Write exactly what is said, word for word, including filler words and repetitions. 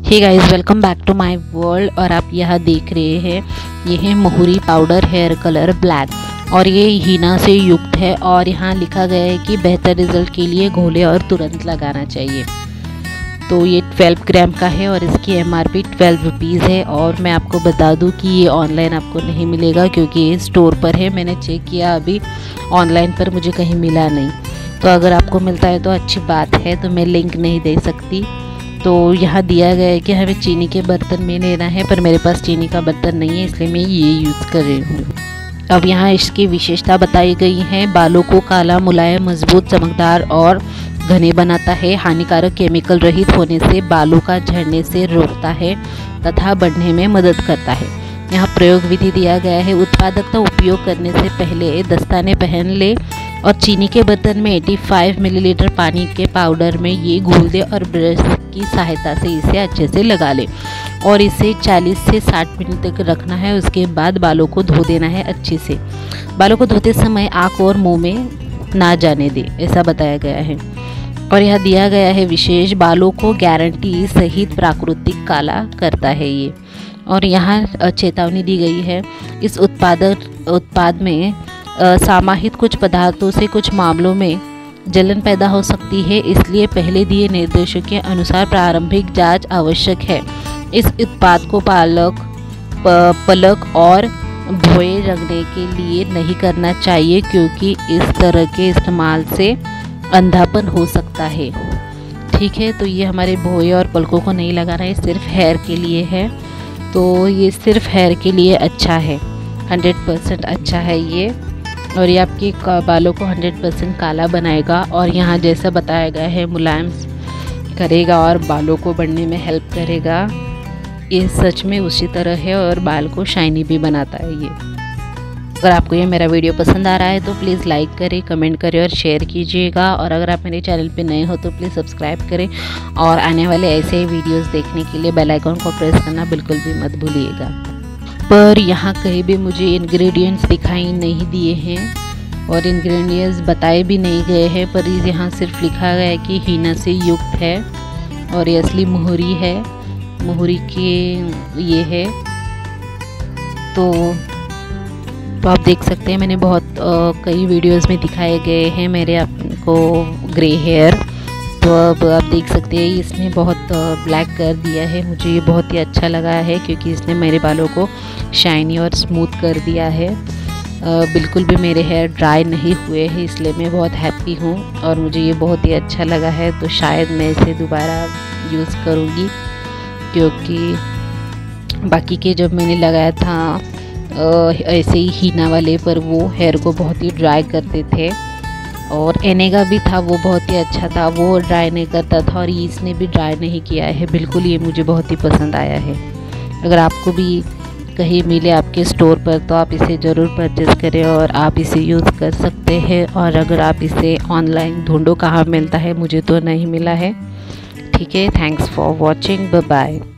Hey guys, welcome back to my world. और आप यह देख रहे हैं, ये है मोहरी पाउडर हेयर कलर ब्लैक और ये हीना से युक्त है। और यहाँ लिखा गया है कि बेहतर रिजल्ट के लिए घोले और तुरंत लगाना चाहिए। तो ये ट्वेल्व ग्राम का है और इसकी एमआरपी ट्वेल्व रुपीज़ है। और मैं आपको बता दूं कि ये ऑनलाइन आपको नहीं मिलेगा, क्योंकि ये स्टोर पर है। मैंने चेक किया, अभी ऑनलाइन पर मुझे कहीं मिला नहीं। तो अगर आपको मिलता है तो अच्छी बात है, तो मैं लिंक नहीं दे सकती। तो यहाँ दिया गया है कि हमें चीनी के बर्तन में लेना है, पर मेरे पास चीनी का बर्तन नहीं है, इसलिए मैं ये यूज़ कर रही हूँ। अब यहाँ इसकी विशेषता बताई गई है। बालों को काला, मुलायम, मजबूत, चमकदार और घने बनाता है। हानिकारक केमिकल रहित होने से बालों का झड़ने से रोकता है तथा बढ़ने में मदद करता है। यहाँ प्रयोग विधि दिया गया है। उत्पादकता उपयोग करने से पहले दस्ताने पहन ले और चीनी के बर्तन में पचासी मिलीलीटर पानी के पाउडर में ये घोल दे और ब्रश की सहायता से इसे अच्छे से लगा ले और इसे चालीस से साठ मिनट तक रखना है। उसके बाद बालों को धो देना है अच्छे से। बालों को धोते समय आँख और मुंह में ना जाने दे, ऐसा बताया गया है। और यह दिया गया है विशेष बालों को गारंटी सहित प्राकृतिक काला करता है ये। और यहाँ चेतावनी दी गई है, इस उत्पादक उत्पाद में समाहित कुछ पदार्थों से कुछ मामलों में जलन पैदा हो सकती है, इसलिए पहले दिए निर्देशों के अनुसार प्रारंभिक जांच आवश्यक है। इस उत्पाद को पालक पलक और भौएं रगड़ने के लिए नहीं करना चाहिए, क्योंकि इस तरह के इस्तेमाल से अंधापन हो सकता है। ठीक है, तो ये हमारे भौएं और पलकों को नहीं लगाना है, सिर्फ हेयर के लिए है। तो ये सिर्फ हेयर के लिए अच्छा है, हंड्रेड परसेंट अच्छा है ये। और ये आपके बालों को हंड्रेड परसेंट काला बनाएगा। और यहाँ जैसा बताया गया है, मुलायम करेगा और बालों को बढ़ने में हेल्प करेगा। ये सच में उसी तरह है और बाल को शाइनी भी बनाता है ये। अगर आपको ये मेरा वीडियो पसंद आ रहा है तो प्लीज़ लाइक करें, कमेंट करें और शेयर कीजिएगा। और अगर आप मेरे चैनल पे नए हो तो प्लीज़ सब्सक्राइब करें और आने वाले ऐसे ही वीडियोस देखने के लिए बेल आइकन को प्रेस करना बिल्कुल भी मत भूलिएगा। पर यहाँ कहीं भी मुझे इंग्रेडिएंट्स दिखाई नहीं दिए हैं और इंग्रेडिएंट्स बताए भी नहीं गए हैं, पर यहाँ सिर्फ लिखा गया है कि हीना से युक्त है और ये असली मोहरी है, मोहरी के ये है। तो तो आप देख सकते हैं, मैंने बहुत आ, कई वीडियोस में दिखाए गए हैं मेरे आपको ग्रे हेयर। तो अब आप देख सकते हैं इसने बहुत ब्लैक कर दिया है। मुझे ये बहुत ही अच्छा लगा है, क्योंकि इसने मेरे बालों को शाइनी और स्मूथ कर दिया है। आ, बिल्कुल भी मेरे हेयर ड्राई नहीं हुए हैं, इसलिए मैं बहुत हैप्पी हूँ और मुझे ये बहुत ही अच्छा लगा है। तो शायद मैं इसे दोबारा यूज़ करूँगी, क्योंकि बाकी के जब मैंने लगाया था ऐसे ही हीना वाले पर, वो हेयर को बहुत ही ड्राई करते थे। और एनेगा भी था, वो बहुत ही अच्छा था, वो ड्राई नहीं करता था। और इसने भी ड्राई नहीं किया है बिल्कुल। ये मुझे बहुत ही पसंद आया है। अगर आपको भी कहीं मिले आपके स्टोर पर तो आप इसे ज़रूर परचेज़ करें और आप इसे यूज़ कर सकते हैं। और अगर आप इसे ऑनलाइन ढूंढो कहाँ मिलता है, मुझे तो नहीं मिला है। ठीक है, thanks for watching, bye bye.